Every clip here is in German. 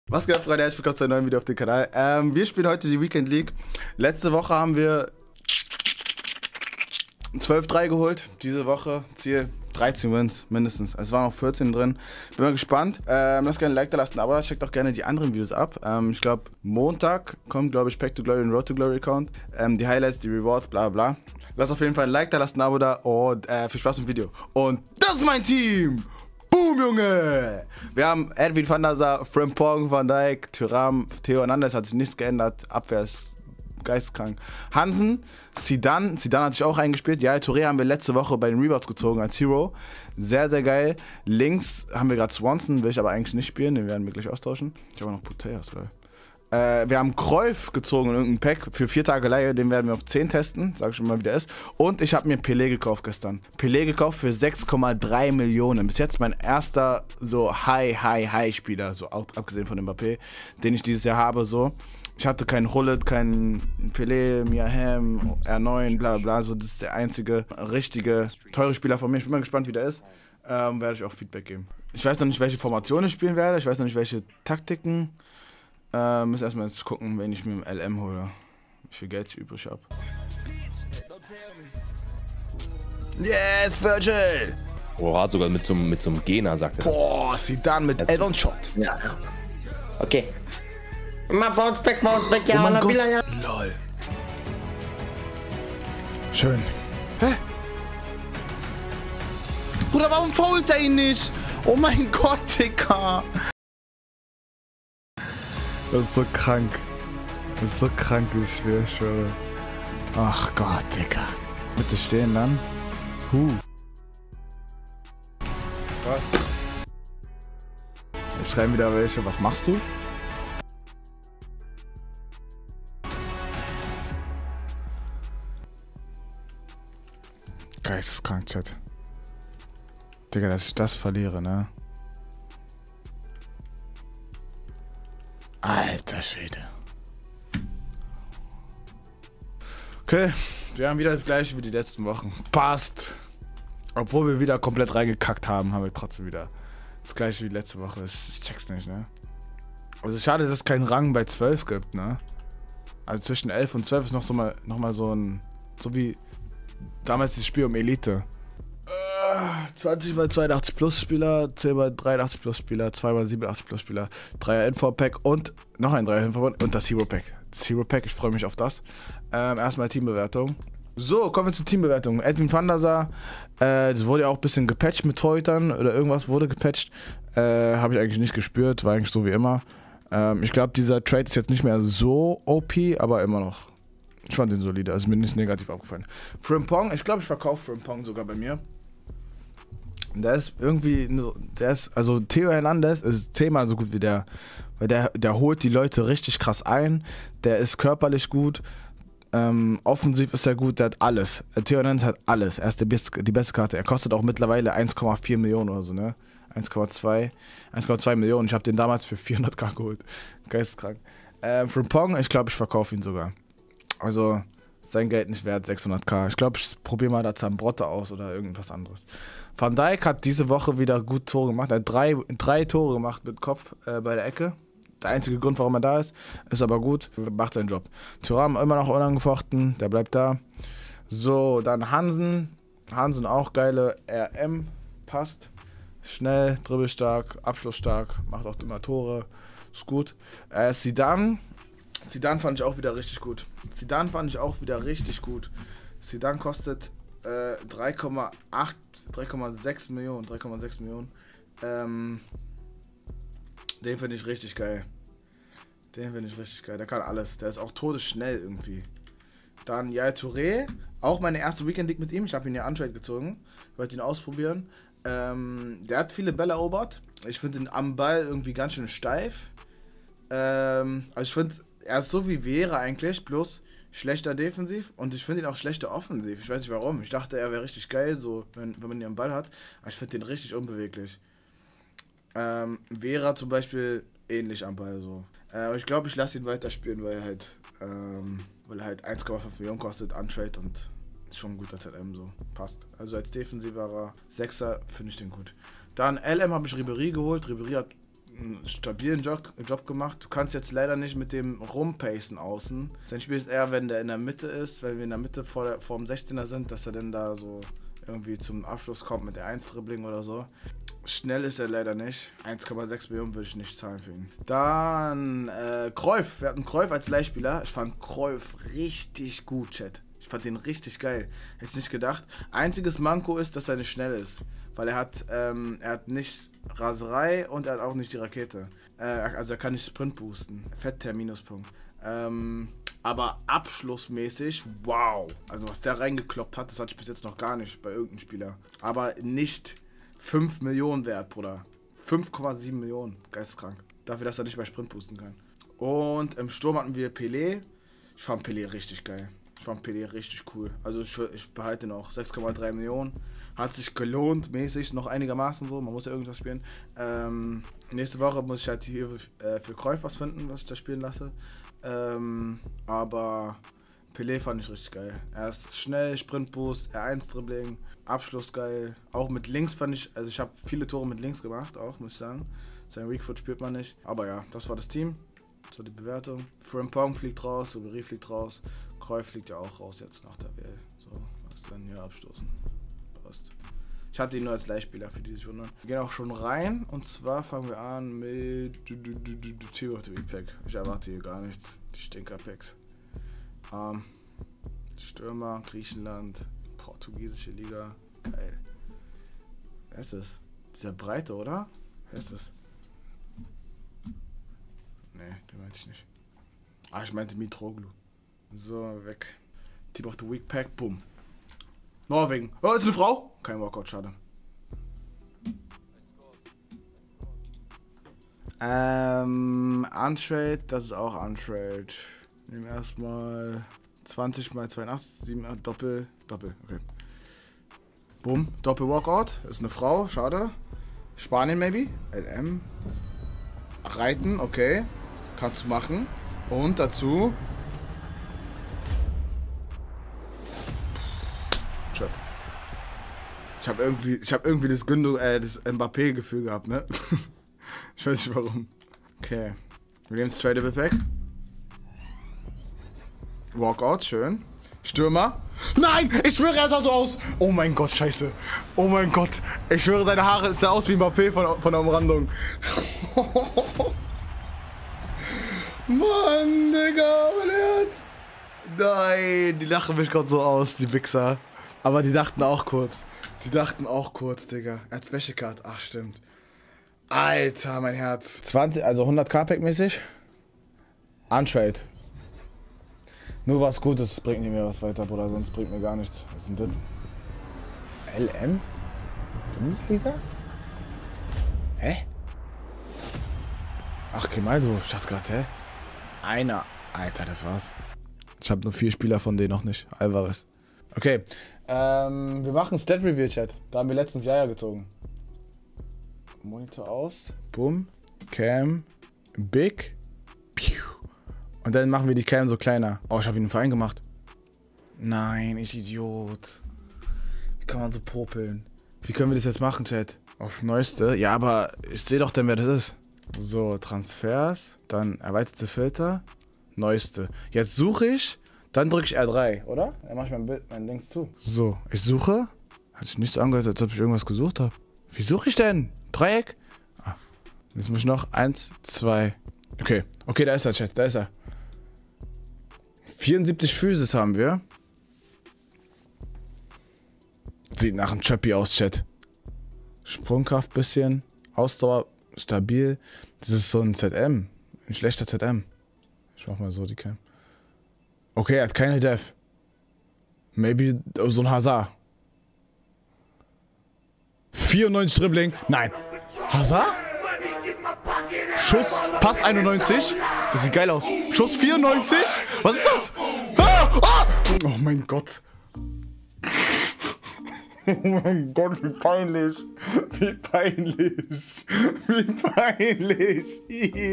Was geht ab, Freunde? Herzlich willkommen zu einem neuen Video auf dem Kanal. Wir spielen heute die Weekend League. Letzte Woche haben wir 12-3 geholt. Diese Woche Ziel 13 Wins mindestens. Es waren auch 14 drin. Bin mal gespannt. Lasst gerne ein Like da lassen, aber checkt auch gerne die anderen Videos ab. Ich glaube, Montag kommt, glaube ich, Pack to Glory und Road to Glory Account. Die Highlights, die Rewards, bla bla. Lasst auf jeden Fall ein Like da lassen, ein Abo da und viel Spaß im Video. Und das ist mein Team! Boom, Junge! Wir haben Edwin van der Sar, Frimpong, Van Dijk, Thuram, Theo Hernandez, hat sich nichts geändert. Abwehr ist geisteskrank. Hansen, Zidane hat sich auch eingespielt. Ja, Touré haben wir letzte Woche bei den Rewards gezogen als Hero. Sehr, sehr geil. Links haben wir gerade Swanson, will ich aber eigentlich nicht spielen, den werden wir gleich austauschen. Ich habe noch Puteas, weil. Wir haben Cruyff gezogen in irgendein Pack für 4 Tage Leihe, den werden wir auf 10 testen, sag ich schon mal, wie der ist. Und ich habe mir Pelé gekauft gestern. Pelé gekauft für 6,3 Millionen. Bis jetzt mein erster so High-Spieler, so abgesehen von Mbappé, den ich dieses Jahr habe, so. Ich hatte keinen Hullet, keinen Pelé, Miahem, R9, bla bla, so, das ist der einzige richtige, teure Spieler von mir. Ich bin mal gespannt, wie der ist. Werde ich auch Feedback geben. Ich weiß noch nicht, welche Formation ich spielen werde, ich weiß noch nicht, welche Taktiken. Muss erstmal jetzt gucken, wenn ich mir im LM hole, wie viel Geld ich übrig habe. Yes, Virgil! Oh, hat sogar mit so einem Gena, sagt er. Boah, Zidane mit Add-on Shot. Ja. Okay. Mal bounce back, ja, oh mein Gott. ja. Lol. Schön. Hä? Bruder, warum fault er ihn nicht? Oh mein Gott, Digga. Das ist so krank. Das ist so krank, ich schwöre. Ach Gott, Digga. Bitte stehen dann. Das war's. Jetzt schreiben wieder welche. Was machst du? Geisteskrank, Chat. Digga, dass ich das verliere, ne? Alter Schwede. Okay, wir haben wieder das gleiche wie die letzten Wochen. Passt. Obwohl wir wieder komplett reingekackt haben, haben wir trotzdem wieder das gleiche wie letzte Woche. Ich check's nicht, ne? Also schade, dass es keinen Rang bei 12 gibt, ne? Also zwischen 11 und 12 ist noch mal so ein... So wie damals das Spiel um Elite. 20 mal 82 plus Spieler, 10 mal 83 plus Spieler, 2 mal 87 plus Spieler, 3er Info Pack und noch ein 3er Info und das Hero Pack. Das Hero Pack, ich freue mich auf das. Erstmal Teambewertung. So, kommen wir zur Teambewertung. Edwin van der Sar, das wurde ja auch ein bisschen gepatcht mit Torhütern oder irgendwas wurde gepatcht. Habe ich eigentlich nicht gespürt, war eigentlich so wie immer. Ich glaube, dieser Trade ist jetzt nicht mehr so OP, aber immer noch. Ich fand den solide, also mir nicht negativ aufgefallen. Frimpong, ich glaube, ich verkaufe Frimpong sogar bei mir. Der ist irgendwie, also Theo Hernandez ist 10-mal so gut wie der, weil der holt die Leute richtig krass ein, der ist körperlich gut, offensiv ist er gut, der hat alles. Theo Hernandez hat alles, er ist die beste Karte, er kostet auch mittlerweile 1,4 Millionen oder so, ne? 1,2 Millionen, ich habe den damals für 400.000 geholt, geisteskrank. Frimpong, ich glaube, ich verkaufe ihn sogar, also sein Geld nicht wert, 600.000. Ich glaube, ich probiere mal da Zambrotta aus oder irgendwas anderes. Van Dijk hat diese Woche wieder gut Tore gemacht. Er hat drei Tore gemacht mit Kopf bei der Ecke. Der einzige Grund, warum er da ist aber gut. Macht seinen Job. Thuram immer noch unangefochten, der bleibt da. So, dann Hansen. Hansen auch geile RM. Passt. Schnell, dribbelstark, abschlussstark, macht auch immer Tore. Ist gut. Zidane fand ich auch wieder richtig gut. Zidane kostet 3,6 Millionen. Den finde ich richtig geil. Der kann alles. Der ist auch todesschnell irgendwie. Dann Yaya Touré. Auch meine erste Weekend League mit ihm. Ich habe ihn ja Untrade gezogen. Wollte ihn ausprobieren. Der hat viele Bälle erobert. Ich finde ihn am Ball irgendwie ganz schön steif. Also ich finde... Er ist so wie Vera eigentlich, bloß schlechter defensiv und ich finde ihn auch schlechter offensiv. Ich weiß nicht warum. Ich dachte, er wäre richtig geil, so wenn man ihn am Ball hat. Aber ich finde den richtig unbeweglich. Vera zum Beispiel ähnlich am Ball so. Ich glaube, ich lasse ihn weiterspielen, weil er halt 1,5 Millionen kostet, Untrade und ist schon ein guter ZM so. Passt. Also als defensiverer Sechser finde ich den gut. Dann LM habe ich Ribéry geholt. Ribéry hat einen stabilen Job gemacht. Du kannst jetzt leider nicht mit dem rumpacen außen. Sein Spiel ist eher, wenn der in der Mitte ist, wenn wir in der Mitte vor dem 16er sind, dass er dann da so irgendwie zum Abschluss kommt mit der 1-Dribbling oder so. Schnell ist er leider nicht. 1,6 Millionen würde ich nicht zahlen für ihn. Dann Cruyff. Wir hatten Cruyff als Leihspieler. Ich fand Cruyff richtig gut, Chat. Ich fand den richtig geil. Hätte ich nicht gedacht. Einziges Manko ist, dass er nicht schnell ist. Weil er hat nicht Raserei und er hat auch nicht die Rakete. Also er kann nicht Sprint boosten. Fett der Minuspunkt. Aber abschlussmäßig, wow. Also was der reingekloppt hat, das hatte ich bis jetzt noch gar nicht bei irgendeinem Spieler. Aber nicht 5 Millionen wert, Bruder. 5,7 Millionen. Geisteskrank. Dafür, dass er nicht bei Sprint boosten kann. Und im Sturm hatten wir Pelé. Ich fand Pelé richtig geil. Ich fand Pelé richtig cool. Also ich behalte noch 6,3 Millionen. Hat sich gelohnt, mäßig, noch einigermaßen so. Man muss ja irgendwas spielen. Nächste Woche muss ich halt hier für Cruyff was finden, was ich da spielen lasse. Aber Pelé fand ich richtig geil. Er ist schnell, Sprintboost, R1-Dribbling, Abschluss geil. Auch mit links fand ich, also ich habe viele Tore mit links gemacht, auch muss ich sagen. Sein Weakfoot spürt man nicht. Aber ja, das war das Team. So die Bewertung. Frimpong fliegt raus, Ribéry fliegt raus. Cruyff fliegt ja auch raus jetzt nach der WL. So, was dann hier abstoßen. Passt. Ich hatte ihn nur als Leihspieler, für die sich wundern. Wir gehen auch schon rein und zwar fangen wir an mit Team of the Week Pack. Ich erwarte hier gar nichts. Die Stinker-Packs. Stürmer, Griechenland, portugiesische Liga. Geil. Wer ist das? Dieser Breite, oder? Wer ist das? Nee, den meinte ich nicht. Ah, ich meinte Mitroglou. So, weg. Team of the Week Pack, boom. Norwegen. Oh, ist eine Frau? Kein Walkout, schade. Untrade, das ist auch Untrade. Nehmen erstmal 20 mal 82, 7, Doppel, okay. Boom, Doppel Walkout, ist eine Frau, schade. Spanien maybe, LM. Reiten, okay. Kannst du machen. Und dazu Chip. Ich habe irgendwie das das Mbappé-Gefühl gehabt, ne? Ich weiß nicht warum. Okay. Wir nehmen das Tradable Pack. Walkout, schön. Stürmer. Nein! Ich schwöre, er sah so aus! Oh mein Gott, scheiße. Oh mein Gott. Ich schwöre, seine Haare sah aus wie Mbappé von der Umrandung. Mann, Digga, mein Herz. Nein, die lachen mich gerade so aus, die Wichser. Aber die dachten auch kurz. Digga. Er hat Special Card. Ach, stimmt. Alter, mein Herz. 20, also 100k Pack mäßig. Untrade. Nur was Gutes bringt nicht mehr was weiter, Bruder, sonst bringt mir gar nichts. Was ist denn das? LM? Bundesliga? Hä? Ach, Kemaldo, ich dachte gerade, hä? Einer. Alter, das war's. Ich habe nur 4 Spieler von denen noch nicht. Alvarez. Okay, wir machen Stat Review, Chat. Da haben wir letztens Jahr gezogen. Monitor aus. Boom. Cam. Big. Piu. Und dann machen wir die Cam so kleiner. Oh, ich habe ihn einen Verein gemacht. Nein, ich Idiot. Wie kann man so popeln? Wie können wir das jetzt machen, Chat? Auf Neueste? Ja, aber ich sehe doch dann, wer das ist. So, Transfers. Dann erweiterte Filter. Neueste. Jetzt suche ich. Dann drücke ich R3, oder? Dann mache ich mein Dings zu. So, ich suche. Hat sich nichts angehört, als ob ich irgendwas gesucht habe. Wie suche ich denn? Dreieck? Ah. Jetzt muss ich noch 1, 2. Okay, da ist er, Chat, da ist er. 74 Physis haben wir. Sieht nach einem Chöppi aus, Chat. Sprungkraft bisschen. Ausdauer stabil. Das ist so ein ZM. Ein schlechter ZM. Ich mach mal so die Cam. Okay, er hat keine Def. Maybe so ein Hazard. 94 Dribbling. Nein. Hazard? Schuss, Pass 91. Das sieht geil aus. Schuss 94. Was ist das? Ah, ah! Oh mein Gott. Oh mein Gott, wie peinlich. Wie peinlich. Wie peinlich.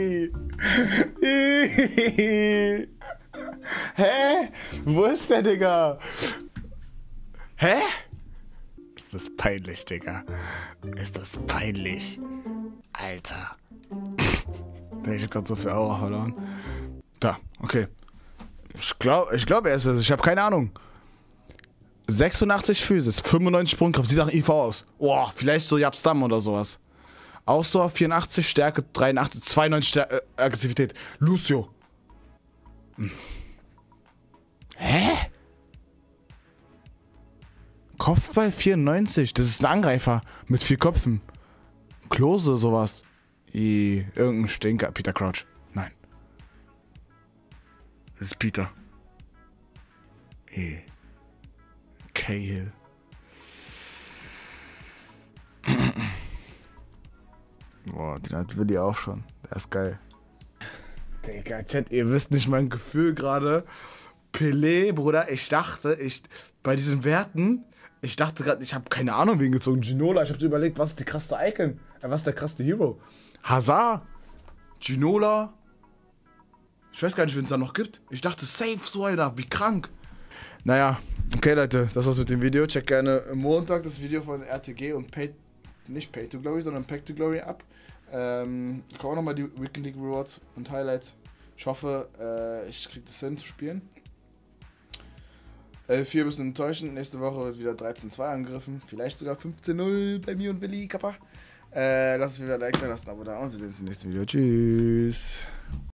Hä? Wo ist der, Digga? Hä? Ist das peinlich, Digga? Ist das peinlich? Alter. Ich hab grad so viel Aura verloren. Da, okay. Ich glaub, er ist es. Ich habe keine Ahnung. 86 Physis, 95 Sprungkraft, sieht nach IV aus. Boah, vielleicht so Yapstam oder sowas. Ausdauer 84, Stärke 83, 92 Aggressivität. Lucio. Hä? Kopfball 94, das ist ein Angreifer mit 4 Köpfen. Klose, sowas. Irgendein Stinker. Peter Crouch. Nein. Das ist Peter. Cahill. Boah, den hat Willi auch schon. Der ist geil. Digga, Chat, ihr wisst nicht mein Gefühl gerade. Pelé, Bruder, ich dachte, bei diesen Werten, ich dachte gerade, ich habe keine Ahnung wen gezogen. Ginola, ich habe so überlegt, was ist die krasse Icon? Was ist der krasse Hero? Hazard, Ginola. Ich weiß gar nicht, wen es da noch gibt. Ich dachte, safe so einer, wie krank. Naja, okay Leute, das war's mit dem Video. Checkt gerne Montag das Video von RTG und nicht Pay to Glory, sondern Pack to Glory ab. Kommen auch nochmal die Weekend League Rewards und Highlights. Ich hoffe, ich kriege das hin zu spielen. 4 bisschen enttäuschend. Nächste Woche wird wieder 13-2 angegriffen. Vielleicht sogar 15-0 bei mir und Willi, Kappa. Lasst uns wieder ein Like da, lasst ein Abo da und wir sehen uns im nächsten Video. Tschüss.